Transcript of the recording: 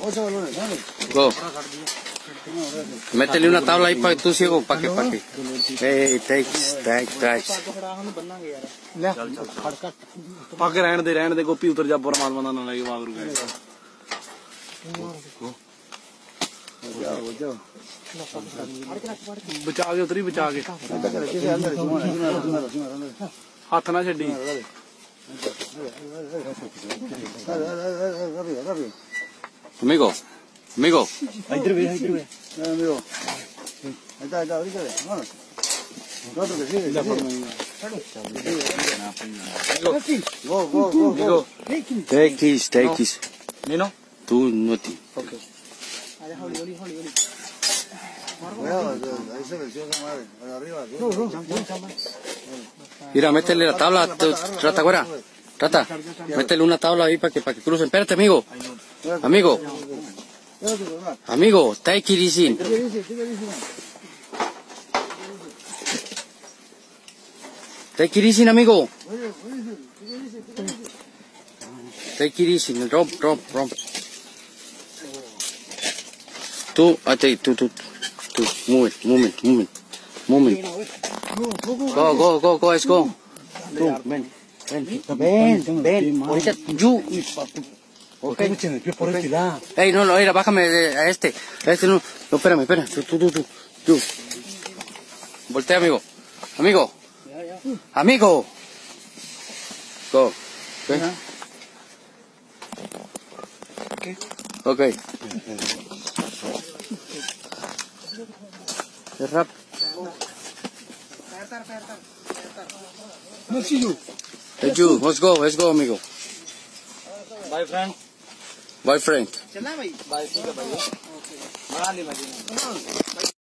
Go. Métele una tabla ahí para que tú ciego, para que. Hey, takes. पाके रहने दे गोपी उतर जा बुरा माल बंदा ना लगे वागरू गए बचा के उतरी बचा के हाथ ना छड़ी Amigo. इधर भी amigo ahí está ahorita vámonos otro que sigue go Take this. Nino Tú no ti. okay ahí se venció esa madre arriba Mira, métele la tabla, trata güera. Trata. Métele una tabla ahí para que crucen. Espérate, amigo. Amigo, take it easy. Take it easy, amigo. Take it easy. Romp. Tú. Movement. Go, let's go. Tú, ven. Ahorita, you. Okay. Ey, no, mira, bájame a este. A este no. No, espérame. Tú. Voltea, amigo. Go. Okay. Rap. Hey, you. Let's go, amigo. Bye, friend. चलना भाई बाय ठीक है भैया बना ली मदीना